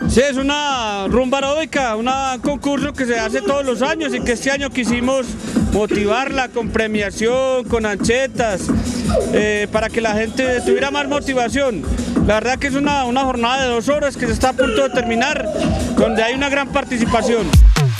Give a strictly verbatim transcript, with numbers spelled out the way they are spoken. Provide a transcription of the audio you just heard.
Sí, es una rumba aeróbica, un concurso que se hace todos los años y que este año quisimos motivarla con premiación, con anchetas, eh, para que la gente tuviera más motivación. La verdad que es una, una jornada de dos horas que se está a punto de terminar, donde hay una gran participación.